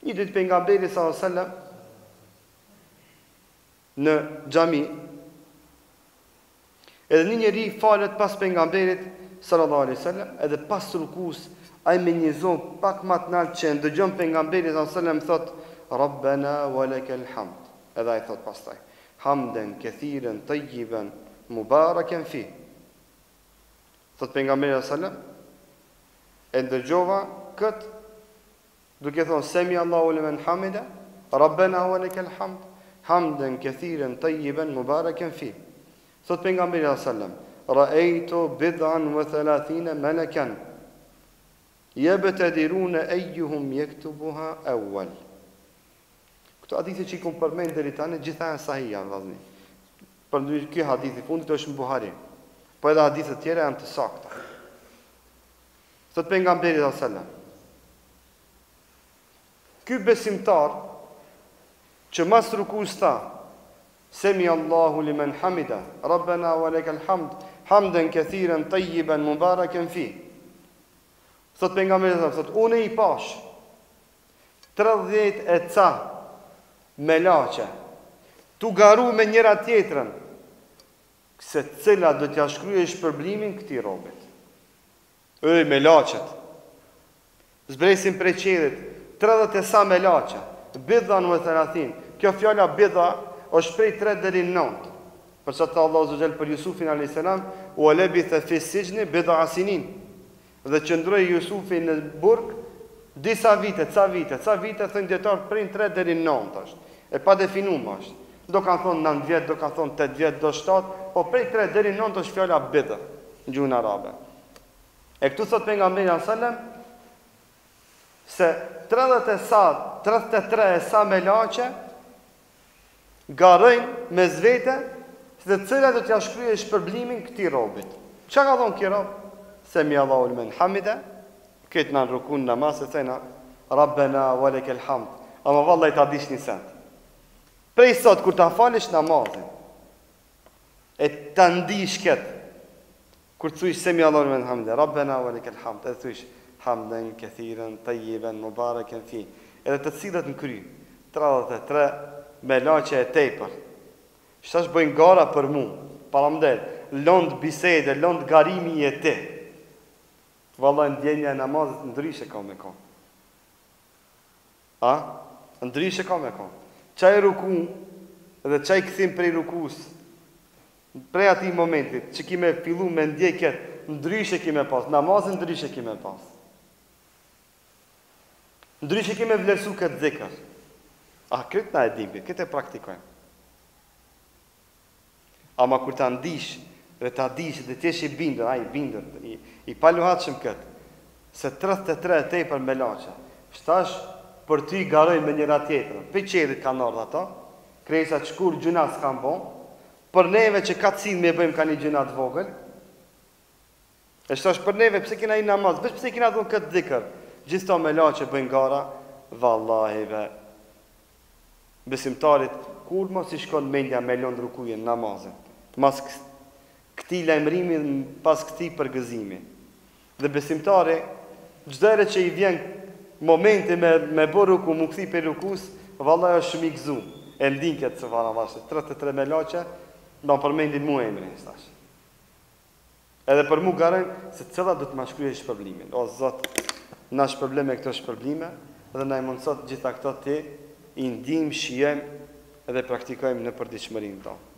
Një ditë pejgamberi sallallahu alajhi wasallam në xhami, edhe një njeri falet pas pejgamberit sallallahu alajhi wasallam, edhe pas rukus ai me një zonë pak më të lartë që ndëgjon pejgamberin sallallahu alajhi wasallam thot Rabbana wa lakal hamd. Edhe ai thot pastaj hamden kathiran tayyiban mubarakan fi. Thot pejgamberi sallallahu alajhi wasallam e ndëgjova kët duke thonë semi Allahu limen hamida Rabbana wa lakal hamd hamden kathiran tayyiban mubarakan fi. Thot pejgamberi sallallahu alajhi wasallam ra'aytu bid'an wa 30 malakan yabtadiruna ayyuhum yaktubuha awwal. Këto hadithi që i kom përmend deri tani gjitha janë sahih vëllazëni. Përndryshe ky hadith i fundit është në Buhari. Po edhe hadithe të tjera janë të sakta. Thot pejgamberi sallallahu alajhi wasallam ky besimtar që mas rukus tha Semi Allahu limen hamida Rabbana wa lakal hamd hamden kathiran tayyiban mubarakan fi. Thot pejgamberi thot unë i pash 30 e ca melaçe tu garu me njëra tjetrën se cila do t'ja shkryej shpërblimin këtij robit. Melaçet zbresin prej qedhit 30 e sa melaçe bidhan wa 30. Kjo fjala bidha është prej 3 deri në 9. Për çfarë tha Allahu Azza për Jusufin alayhis salam, "Wa labitha fi sijni bid'a sinin." Dhe qëndroi Jusufi në burg disa vite, ca vite, thënë dietar prej 3 deri në 9 është. E pa definuar është. Do kanë thonë 9 vjet, do kanë thonë 8 vjet, do 7, po prej 3 deri në 9 është fjala bid'a në gjuhën arabe. E këtu thot pejgamberi sallallahu alajhi wasallam se 33 e sa melaçe garojnë me zvete se të cilat do t'ja shkryej shpërblimin këtij robit. Çka ka thonë ky rob? Semi Allahu limen hamida, këtë në rukun namaz e thëna Rabbana wa lakal hamd. Ama vallahi ta dish një send. Prej sot kur ta falësh namazin e ta ndish kët kur thuaj semi Allahu limen hamida Rabbana wa lakal hamd, e thuaj hamdan kathiran tayyiban mubarakan fi. Edhe të cilat në kry 33 melaçe e tepër. Shtash bëjnë gara për mu, paramdel, lond bisede, lond garimi e ti. Vallahi ndjenja e namazit ndryshe ka me kon. Ndryshe ka me kon. Çaj ruku dhe çaj kthim prej rukus. Prej atij momentit që kime fillu me ndjeket, ndryshe kime pas, namazin ndryshe kime pas. Ndryshe kime vlerësu këtë zikër. Këtë na e dimbi, këtë e praktikojmë. Ama kur ta ndish dhe ta dish dhe t'jesh i bindër, i paluhatshëm këtë, se 33 tepër melaçe, shtash për ty garojnë me njëra tjetrën. Pe qedit kanë ardhur ato, krejsa çkur gjuna s'kan bon, për neve që ka cilë me bëjmë ka një gjuna të vogël, e shtash për neve pse kena i namaz, veç pse kena dhënë këtë dhikër, gjithë to melaçe bëjnë gara, vallahi ve besimtarit, kur mos i shkon mendja me lëndë rukujen namazin, mas këti lajmërimi, pas këti përgëzimi. Dhe besimtari, çdo herë që i vjen momenti me bë ruku, mu kthi për rukus, vallahi është shumë i gëzu. E ndin këtë së vara vashë, 33 melaçe, do më përmendin mu emrin, stash. Edhe për mu garen, se cëlla do të ma shkryej shpërblimin. O, Zot, na shpërblem e këto shpërblime, dhe na i mundësot gjitha këto ti, i ndim, shijem, edhe praktikojmë në përditshmërinë tonë.